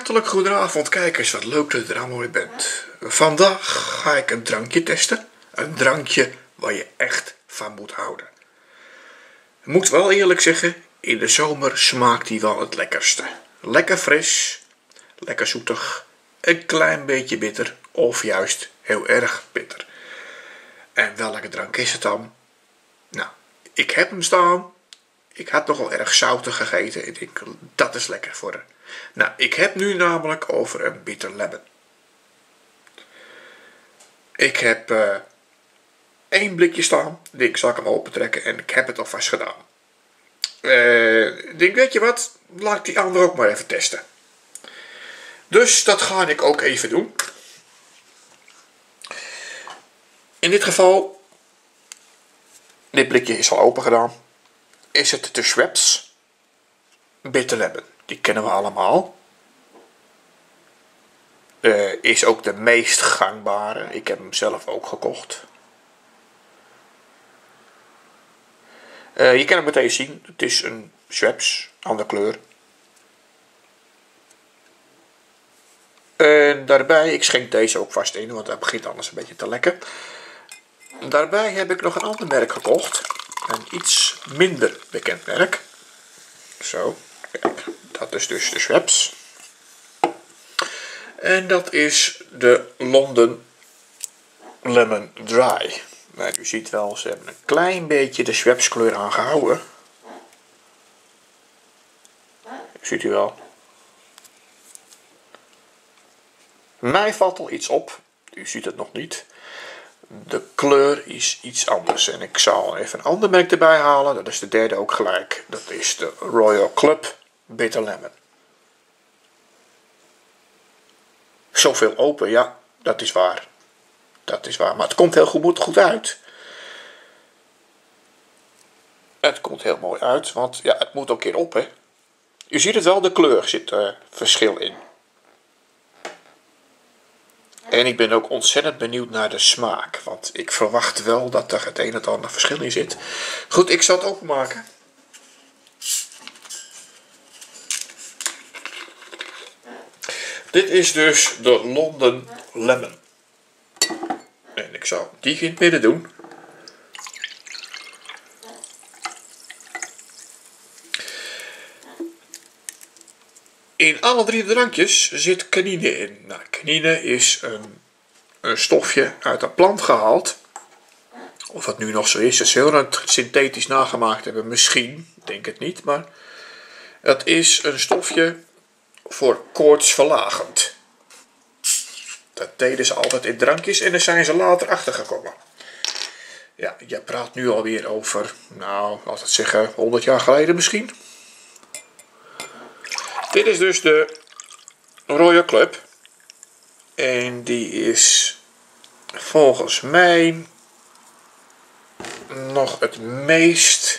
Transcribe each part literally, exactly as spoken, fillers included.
Hartelijk goedenavond kijkers, wat leuk dat je er allemaal weer bent. Vandaag ga ik een drankje testen. Een drankje waar je echt van moet houden. Ik moet wel eerlijk zeggen, in de zomer smaakt die wel het lekkerste. Lekker fris, lekker zoetig, een klein beetje bitter of juist heel erg bitter. En welke drank is het dan? Nou, ik heb hem staan. Ik had nogal erg zoutig gegeten. Ik denk, dat is lekker voor haar. Nou, ik heb nu namelijk over een bitter lemon. Ik heb uh, één blikje staan. Ik denk, zal ik hem opentrekken en ik heb het alvast gedaan. Uh, ik denk, weet je wat? Laat ik die andere ook maar even testen. Dus dat ga ik ook even doen. In dit geval, dit blikje is al open gedaan. Is het de Schweppes Bitter Lemon. Die kennen we allemaal. Uh, is ook de meest gangbare. Ik heb hem zelf ook gekocht. Uh, je kan hem meteen zien. Het is een Schweppes, andere kleur. En daarbij, ik schenk deze ook vast in, want hij begint anders een beetje te lekken. Daarbij heb ik nog een ander merk gekocht. Een iets minder bekend merk. Zo, kijk, dat is dus de Schweppes. En dat is de London Lemon Dry. Nou, u ziet wel, ze hebben een klein beetje de Schweppes kleur aangehouden. Ziet u wel. Mij valt al iets op. U ziet het nog niet. De kleur is iets anders. En ik zal even een ander merk erbij halen. Dat is de derde ook gelijk. Dat is de Royal Club Bitter Lemon. Zoveel open, ja, dat is waar. Dat is waar. Maar het komt heel goed, goed uit. Het komt heel mooi uit. Want ja, het moet ook een keer op, hè. U ziet het wel, de kleur zit uh, verschil in. En ik ben ook ontzettend benieuwd naar de smaak. Want ik verwacht wel dat er het een en het ander verschil in zit. Goed, ik zal het openmaken. Dit is dus de London Lemon. En ik zal die in het midden doen. In alle drie de drankjes zit quinine in. Nou, quinine is een, een stofje uit een plant gehaald. Of het nu nog zo is, ze zullen het synthetisch nagemaakt hebben. Misschien, ik denk het niet. Maar het is een stofje voor koortsverlagend. Dat deden ze altijd in drankjes en daar zijn ze later achter gekomen. Ja, je praat nu alweer over, nou, laat het zeggen, honderd jaar geleden misschien. Dit is dus de Royal Club. En die is volgens mij nog het meest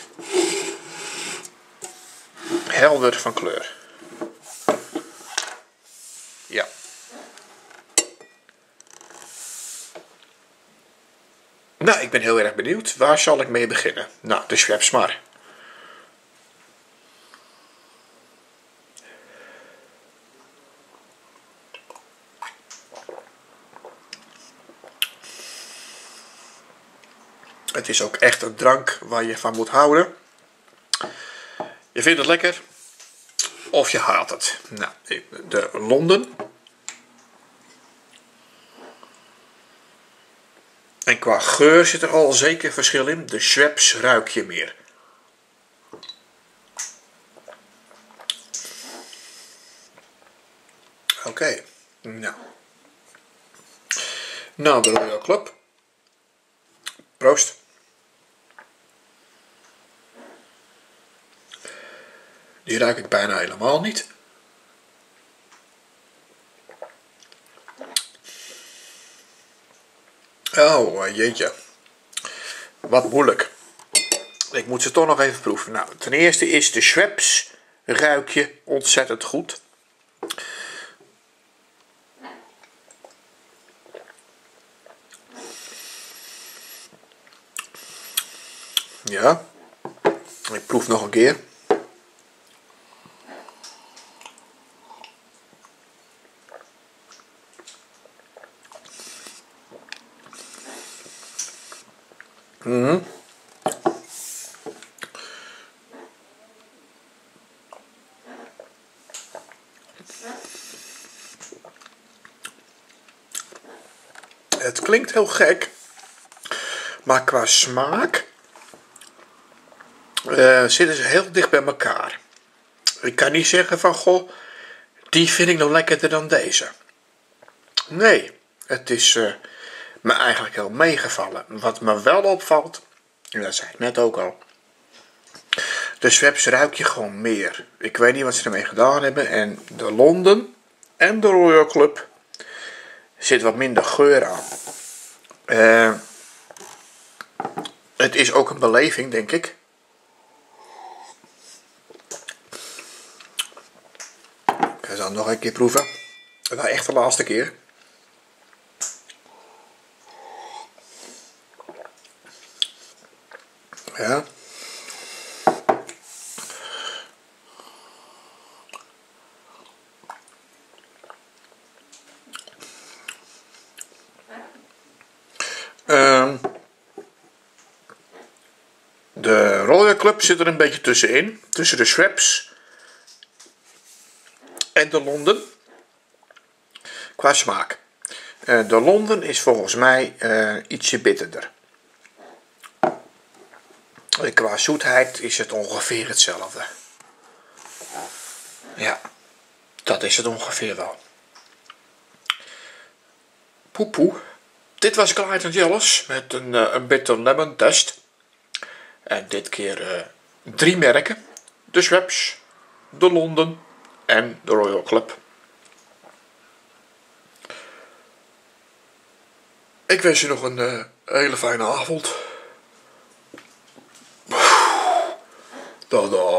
helder van kleur. Ja. Nou, ik ben heel erg benieuwd. Waar zal ik mee beginnen? Nou, de Schweppes maar. Het is ook echt een drank waar je van moet houden. Je vindt het lekker of je haat het. Nou, de London. En qua geur zit er al zeker verschil in. De Schweppes ruik je meer. Oké, okay. Nou. Nou, de Royal Club. Proost. Die ruik ik bijna helemaal niet. Oh, jeetje. Wat moeilijk. Ik moet ze toch nog even proeven. Nou, ten eerste is de Schweppes ruik je ontzettend goed. Ja. Ik proef nog een keer. Mm. Het klinkt heel gek, maar qua smaak uh, zitten ze heel dicht bij elkaar. Ik kan niet zeggen van, goh, die vind ik nog lekkerder dan deze. Nee, het is uh, me eigenlijk heel meegevallen. Wat me wel opvalt, en dat zei ik net ook al, de Schweppes ruik je gewoon meer. Ik weet niet wat ze ermee gedaan hebben. En de London en de Royal Club zit wat minder geur aan. Uh, het is ook een beleving, denk ik. Ik ga het nog een keer proeven. Nou, echt de laatste keer. Ja. Um, de Royal Club zit er een beetje tussenin. Tussen de Schweppes en de London. Qua smaak. Uh, de London is volgens mij uh, ietsje bitterder. En qua zoetheid is het ongeveer hetzelfde. Ja, dat is het ongeveer wel. Poepoe. Dit was Clyde and Jealous met een, uh, een bitter lemon test. En dit keer uh, drie merken. De Schweppes, de London en de Royal Club. Ik wens je nog een uh, hele fijne avond. Dag dag.